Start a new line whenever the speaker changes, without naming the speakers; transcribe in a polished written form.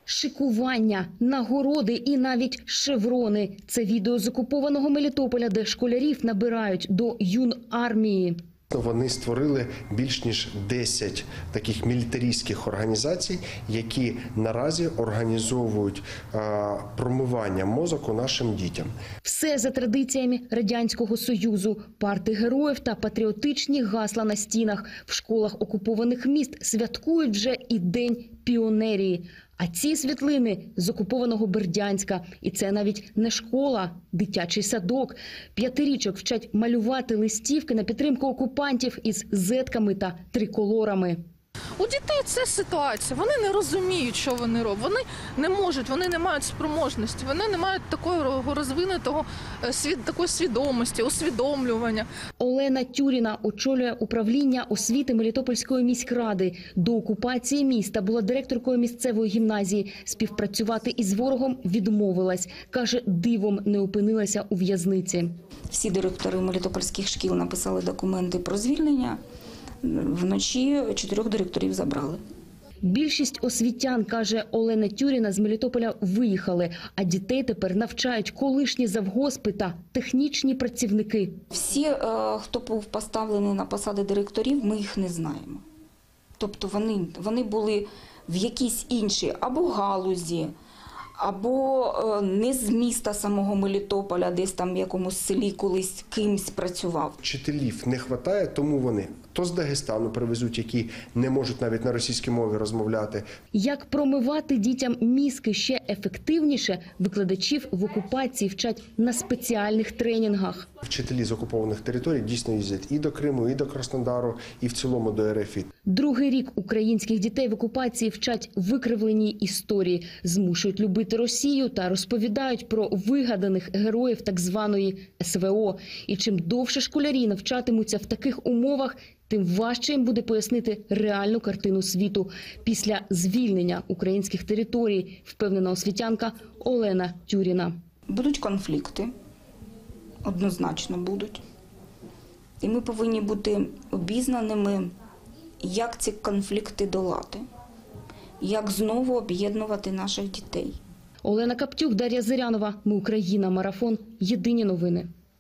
Шикування, нагороди і навіть шеврони. Це відео з окупованого Мелітополя, де школярів набирають до юнармії.
Вони створили більш ніж 10 таких мілітаристських організацій, які наразі організовують промивання мозку нашим дітям.
Все за традиціями Радянського Союзу. Парти героїв та патріотичні гасла на стінах. В школах окупованих міст святкують вже і День піонерії. А ці світлини з окупованого Бердянська. І це навіть не школа, дитячий садок. 5-річок вчать малювати листівки на підтримку окупантів із зетками та триколорами.
У дітей це ситуація. Вони не розуміють, що вони роблять. Вони не можуть, вони не мають спроможності, вони не мають такого розвинутого такої свідомості, усвідомлювання.
Олена Тюріна очолює управління освіти Мелітопольської міськради. До окупації міста була директоркою місцевої гімназії. Співпрацювати із ворогом відмовилась. Каже, дивом не опинилася у в'язниці.
Всі директори мелітопольських шкіл написали документи про звільнення. Вночі 4 директорів забрали.
Більшість освітян, каже Олена Тюріна, з Мелітополя виїхали, а дітей тепер навчають колишні завгоспи та технічні працівники.
Всі, хто був поставлений на посади директорів, ми їх не знаємо. Тобто вони були в якійсь іншій або галузі, або не з міста самого Мелітополя, десь там в якомусь селі колись кимсь працював.
Вчителів не вистачає, тому вони то з Дагестану привезуть, які не можуть навіть на російській мові розмовляти.
Як промивати дітям мізки ще ефективніше, викладачів в окупації вчать на спеціальних тренінгах.
Вчителі з окупованих територій дійсно їздять і до Криму, і до Краснодару, і в цілому до РФ.
Другий рік українських дітей в окупації вчать викривленій історії, змушують любити Росію та розповідають про вигаданих героїв так званої СВО. І чим довше школярі навчатимуться в таких умовах, тим важче їм буде пояснити реальну картину світу після звільнення українських територій, впевнена освітянка Олена Тюріна.
Будуть конфлікти, однозначно будуть. І ми повинні бути обізнаними, як ці конфлікти долати, як знову об'єднувати наших дітей.
Олена Каптюк, Дар'я Зирянова. Ми Україна. Марафон. Єдині новини.